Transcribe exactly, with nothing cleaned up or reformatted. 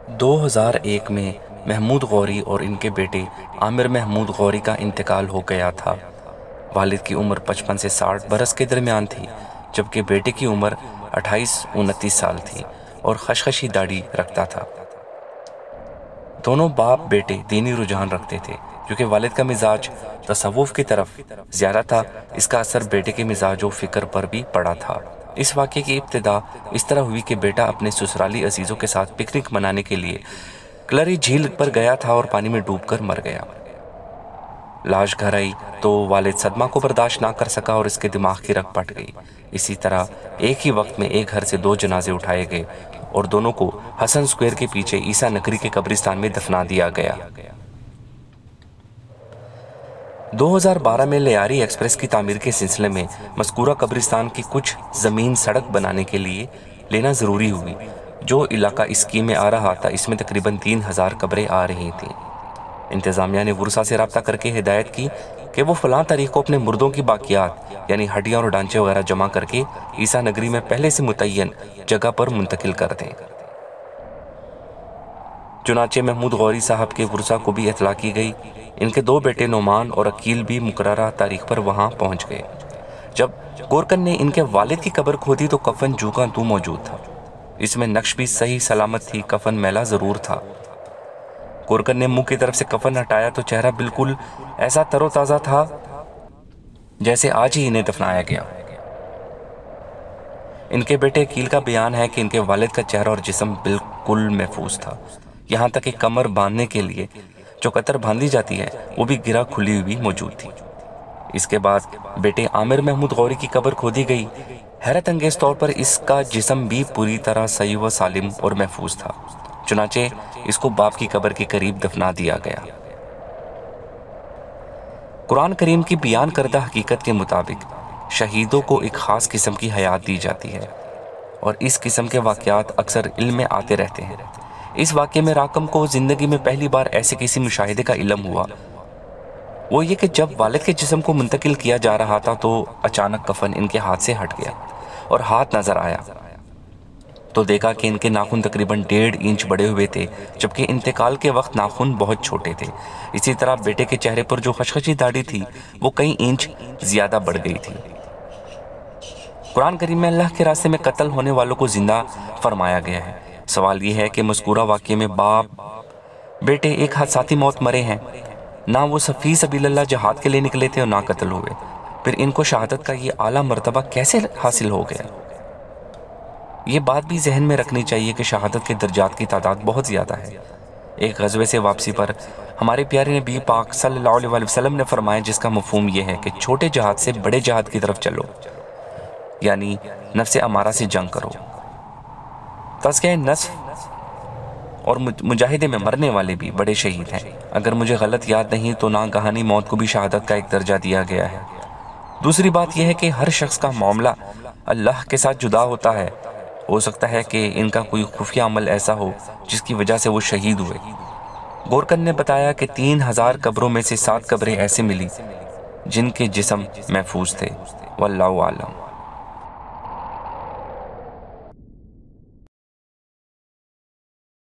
دو ہزار ایک میں محمود غوری اور ان کے بیٹے عامر محمود غوری کا انتقال ہو گیا تھا۔ والد کی عمر پچپن سے ساٹھ برس کے درمیان تھی، جبکہ بیٹے کی عمر اٹھائیس انتیس سال تھی اور خشخشی داڑھی رکھتا تھا۔ دونوں باپ بیٹے دینی رجحان رکھتے تھے، کیونکہ والد کا مزاج تصوف کی طرف زیادہ تھا۔ اس کا اثر بیٹے کے مزاج و فکر پر بھی پڑا تھا۔ اس واقعے کی ابتدا اس طرح ہوئی کہ بیٹا اپنے سسرالی عزیزوں کے ساتھ پکنک منانے کے لیے کلری جھیل پر گیا تھا اور پانی میں ڈوب کر مر گیا۔ لاش گھر آئی تو والد صدمہ کو برداشت نہ کر سکا اور اس کے دماغ کی رگ پٹ گئی۔ اسی طرح ایک ہی وقت میں ایک گھر سے دو جنازے اٹھائے گئے اور دونوں کو حسن سکوئر کے پیچھے عیسیٰ نگری کے قبرستان میں دفنا دیا گیا۔ دو ہزار بارہ میں لیاری ایکسپریس کی تعمیر کے سلسلے میں مذکورہ قبرستان کی کچھ زمین سڑک بنانے کے لیے لینا ضروری ہوئی۔ جو علاقہ اسکیم میں آ رہا تھا اس میں تقریباً تین ہزار قبریں آ رہی تھیں۔ انتظامیہ نے ورثاء سے رابطہ کر کے ہدایت کی کہ وہ فلاں تاریخ کو اپنے مردوں کی باقیات یعنی ہڈیاں اور ڈھانچے وغیرہ جمع کر کے عیسیٰ نگری میں پہلے سے متعین جگہ پر منتقل کر دیں۔ چنانچہ محمود غوری صاحب کے ورثاء کو بھی اطلاع کی گئی۔ ان کے دو بیٹے نعمان اور عقیل بھی مقررہ تاریخ پر وہاں پہنچ گئے۔ جب گورکن نے ان کے والد کی قبر کھودی تو کفن جو کا تو موجود تھا۔ اس میں نقش بھی صحیح سلامت تھی، کفن میلا ضرور تھا۔ گورکن نے منہ کی طرف سے کفن ہٹایا تو چہرہ بالکل ایسا تر و تازہ تھا جیسے آج ہی انہیں دفنایا گیا۔ ان کے بیٹے عقیل کا بیان ہے کہ ان کے والد کا چہرہ اور جسم بالکل محفوظ تھا، یہاں تک کہ کمر باندھنے کے لیے جو قطر باندھی جاتی ہے وہ بھی گرہ کھلی ہوئی موجود تھی۔ اس کے بعد بیٹے عامر محمود غوری کی قبر کھودی گئی۔ حیرت انگیز طور پر اس کا جسم بھی پوری طرح صحیح و سالم اور محفوظ تھا، چنانچہ اس کو باپ کی قبر کے قریب دفنا دیا گیا۔ قرآن کریم کی بیان کردہ حقیقت کے مطابق شہیدوں کو ایک خاص قسم کی حیات دی جاتی ہے اور اس قسم کے واقعات اکثر علم میں آتے رہتے ہیں۔ اس واقعے میں راکم کو زندگی میں پہلی بار ایسے کسی مشاہدے کا علم ہوا، وہ یہ کہ جب والد کے جسم کو منتقل کیا جا رہا تھا تو اچانک کفن ان کے ہاتھ سے ہٹ گیا اور ہاتھ نظر آیا تو دیکھا کہ ان کے ناخن تقریباً ڈیڑھ انچ بڑے ہوئے تھے، جبکہ انتقال کے وقت ناخن بہت چھوٹے تھے۔ اسی طرح بیٹے کے چہرے پر جو خشخشی داڑھی تھی وہ کئی انچ زیادہ بڑھ گئی تھی۔ قرآن کریم میں اللہ کے راستے میں قتل ہونے والوں کو زندہ فرمایا گیا ہے۔ سوال یہ ہے کہ مذکورہ واقعے میں باپ بیٹے ایک حادثاتی موت مرے ہیں، نہ وہ فی سبیل اللہ جہاد کے لیے نکلے تھے اور نہ قتل ہوئے، پھر ان کو شہادت کا یہ اعلیٰ مرتبہ کیسے حاصل ہو گیا؟ یہ بات بھی ذہن میں رکھنی چاہیے کہ شہادت کے درجات کی تعداد بہت زیادہ ہے۔ ایک غزوے سے واپسی پر ہمارے پیارے نبی پاک صلی اللہ علیہ وآلہ وسلم نے فرمایا، جس کا مفہوم یہ ہے کہ چھوٹے جہاد سے بڑے جہاد کی طرف چلو، یعنی نفس امارہ سے جنگ کرو۔ تزکیہ نفس اور مجاہدے میں مرنے والے بھی بڑے شہید ہیں۔ اگر مجھے غلط یاد نہیں تو ناگہانی موت کو بھی شہادت کا ایک درجہ دیا گیا ہے۔ دوسری بات یہ ہے کہ ہر شخص کا معاملہ اللہ کے ساتھ جدا ہوتا ہے۔ ہو سکتا ہے کہ ان کا کوئی خفیہ عمل ایسا ہو جس کی وجہ سے وہ شہید ہوئے۔ گورکن نے بتایا کہ تین ہزار قبروں میں سے سات قبریں ایسے ملی جن کے جسم محفوظ تھے۔ واللہ اعلم۔